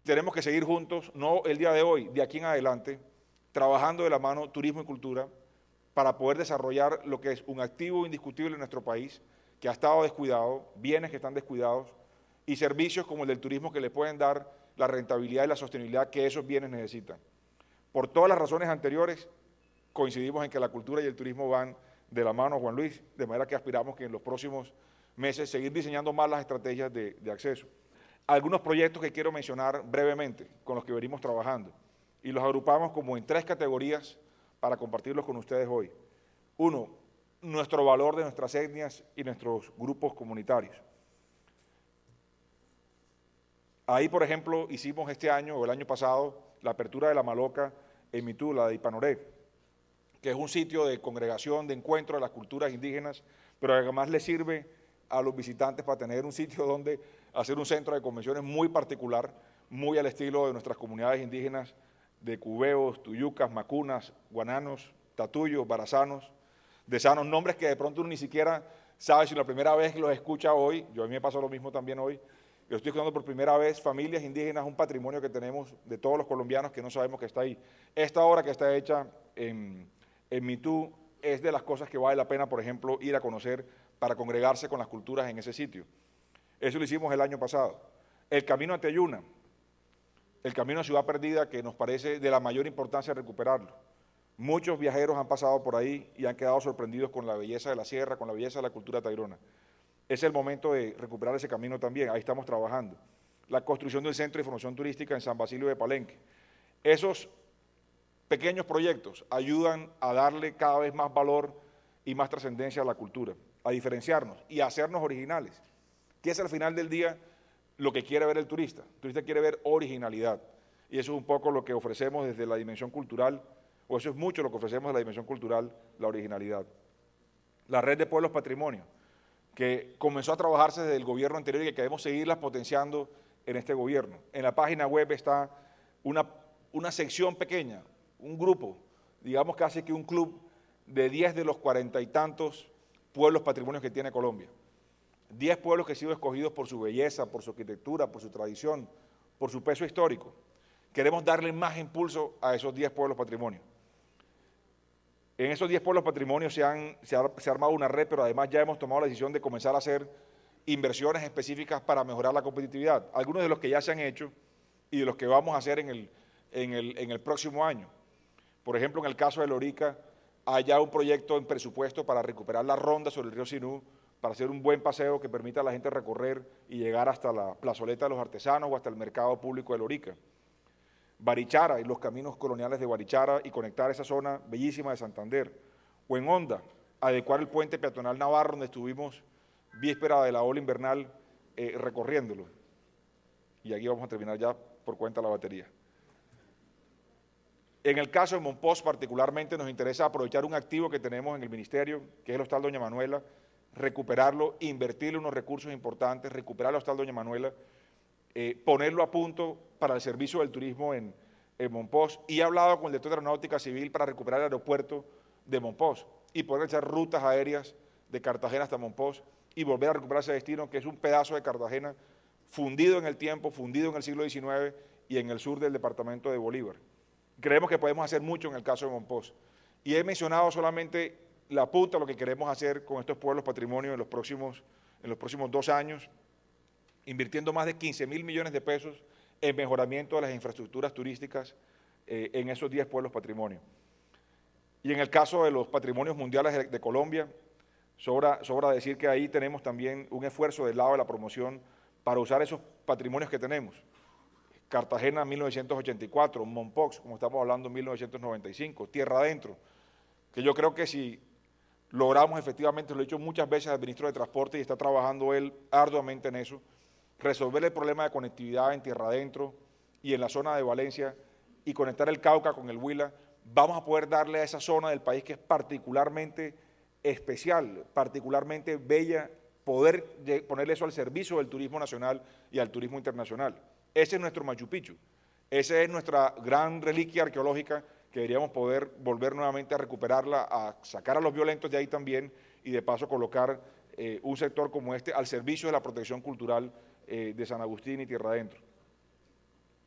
tenemos que seguir juntos, no el día de hoy, de aquí en adelante, trabajando de la mano turismo y cultura para poder desarrollar lo que es un activo indiscutible en nuestro país, que ha estado descuidado, bienes que están descuidados y servicios como el del turismo que le pueden dar la rentabilidad y la sostenibilidad que esos bienes necesitan. Por todas las razones anteriores, coincidimos en que la cultura y el turismo van de la mano, Juan Luis, de manera que aspiramos que en los próximos meses seguir diseñando más las estrategias de acceso. Algunos proyectos que quiero mencionar brevemente, con los que venimos trabajando, y los agrupamos como en 3 categorías para compartirlos con ustedes hoy. Uno, nuestro valor de nuestras etnias y nuestros grupos comunitarios. Ahí, por ejemplo, hicimos este año o el año pasado la apertura de la Maloca en Mitú, de Ipanoré, que es un sitio de congregación, de encuentro de las culturas indígenas, pero además le sirve a los visitantes para tener un sitio donde hacer un centro de convenciones muy particular, muy al estilo de nuestras comunidades indígenas de cubeos, tuyucas, macunas, guananos, tatuyos, barazanos, desanos, nombres que de pronto uno ni siquiera sabe si la primera vez que los escucha hoy, yo a mí me pasó lo mismo también hoy, yo estoy escuchando por primera vez familias indígenas, un patrimonio que tenemos de todos los colombianos que no sabemos que está ahí. Esta obra que está hecha en Mitú es de las cosas que vale la pena, por ejemplo, ir a conocer para congregarse con las culturas en ese sitio. Eso lo hicimos el año pasado. El camino a Teyuna, el camino a Ciudad Perdida, que nos parece de la mayor importancia recuperarlo. Muchos viajeros han pasado por ahí y han quedado sorprendidos con la belleza de la sierra, con la belleza de la cultura tairona. Es el momento de recuperar ese camino también, ahí estamos trabajando. La construcción del Centro de Información Turística en San Basilio de Palenque. Esos pequeños proyectos ayudan a darle cada vez más valor y más trascendencia a la cultura, a diferenciarnos y a hacernos originales, que es al final del día lo que quiere ver el turista. El turista quiere ver originalidad y eso es un poco lo que ofrecemos desde la dimensión cultural, o eso es mucho lo que ofrecemos de la dimensión cultural, la originalidad. La red de pueblos patrimonio, que comenzó a trabajarse desde el gobierno anterior y que queremos seguirlas potenciando en este gobierno. En la página web está una sección pequeña, un grupo, digamos casi que un club de 10 de los 40 y tantos pueblos patrimonios que tiene Colombia. 10 pueblos que han sido escogidos por su belleza, por su arquitectura, por su tradición, por su peso histórico. Queremos darle más impulso a esos 10 pueblos patrimonios. En esos 10 pueblos patrimonios se ha armado una red, pero además ya hemos tomado la decisión de comenzar a hacer inversiones específicas para mejorar la competitividad. Algunos de los que ya se han hecho y de los que vamos a hacer en el próximo año. Por ejemplo, en el caso de Lorica, hay ya un proyecto en presupuesto para recuperar la ronda sobre el río Sinú, para hacer un buen paseo que permita a la gente recorrer y llegar hasta la plazoleta de los artesanos o hasta el mercado público de Lorica. Barichara y los caminos coloniales de Barichara y conectar esa zona bellísima de Santander. O en Honda, adecuar el puente peatonal Navarro, donde estuvimos víspera de la ola invernal recorriéndolo. Y aquí vamos a terminar ya por cuenta de la batería. En el caso de Monpós particularmente nos interesa aprovechar un activo que tenemos en el ministerio, que es el Hostal Doña Manuela, recuperarlo, invertirle unos recursos importantes, recuperar el Hostal Doña Manuela, ponerlo a punto para el servicio del turismo en Monpós, y he hablado con el director de Aeronáutica Civil para recuperar el aeropuerto de Monpós y poder echar rutas aéreas de Cartagena hasta Monpós y volver a recuperar ese destino que es un pedazo de Cartagena fundido en el tiempo, fundido en el siglo XIX y en el sur del departamento de Bolívar. Creemos que podemos hacer mucho en el caso de Monpós. Y he mencionado solamente la punta de lo que queremos hacer con estos pueblos patrimonios en los próximos 2 años, invirtiendo más de 15.000 millones de pesos en mejoramiento de las infraestructuras turísticas en esos 10 pueblos patrimonio. Y en el caso de los patrimonios mundiales de Colombia, sobra decir que ahí tenemos también un esfuerzo del lado de la promoción para usar esos patrimonios que tenemos. Cartagena 1984, Mompox, como estamos hablando, 1995, Tierra Adentro, que yo creo que si logramos efectivamente, lo he dicho muchas veces al ministro de Transporte y está trabajando él arduamente en eso, resolver el problema de conectividad en Tierra Adentro y en la zona de Valencia y conectar el Cauca con el Huila, vamos a poder darle a esa zona del país que es particularmente especial, particularmente bella, poder ponerle eso al servicio del turismo nacional y al turismo internacional. Ese es nuestro Machu Picchu, esa es nuestra gran reliquia arqueológica que deberíamos poder volver nuevamente a recuperarla, a sacar a los violentos de ahí también y de paso colocar un sector como este al servicio de la protección cultural de San Agustín y Tierra Adentro.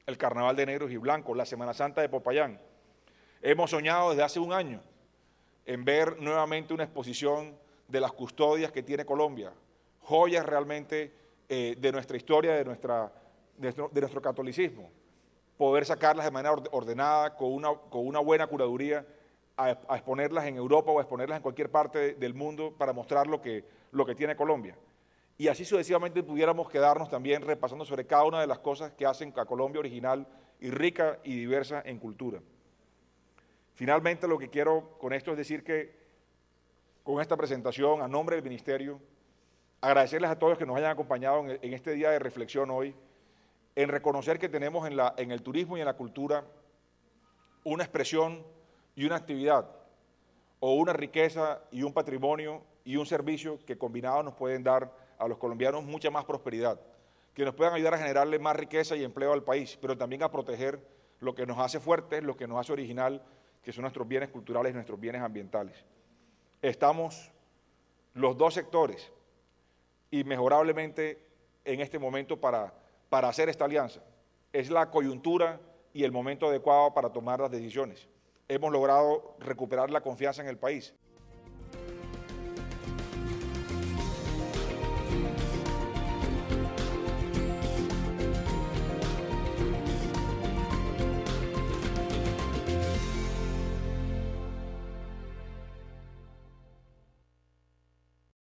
el Carnaval de Negros y Blancos, la Semana Santa de Popayán. Hemos soñado desde hace un año en ver nuevamente una exposición de las custodias que tiene Colombia, joyas realmente de nuestra historia, de nuestro catolicismo, poder sacarlas de manera ordenada, con una buena curaduría, a exponerlas en Europa o a exponerlas en cualquier parte del mundo para mostrar lo que tiene Colombia. Y así sucesivamente pudiéramos quedarnos también repasando sobre cada una de las cosas que hacen a Colombia original y rica y diversa en cultura. Finalmente, lo que quiero con esto es decir que con esta presentación, a nombre del Ministerio, agradecerles a todos que nos hayan acompañado en este día de reflexión hoy, en reconocer que tenemos en el turismo y en la cultura una expresión y una actividad, o una riqueza y un patrimonio y un servicio que combinados nos pueden dar a los colombianos mucha más prosperidad, que nos puedan ayudar a generarle más riqueza y empleo al país, pero también a proteger lo que nos hace fuertes, lo que nos hace original, que son nuestros bienes culturales y nuestros bienes ambientales. Estamos los dos sectores inmejorablemente en este momento para hacer esta alianza. Es la coyuntura y el momento adecuado para tomar las decisiones. Hemos logrado recuperar la confianza en el país.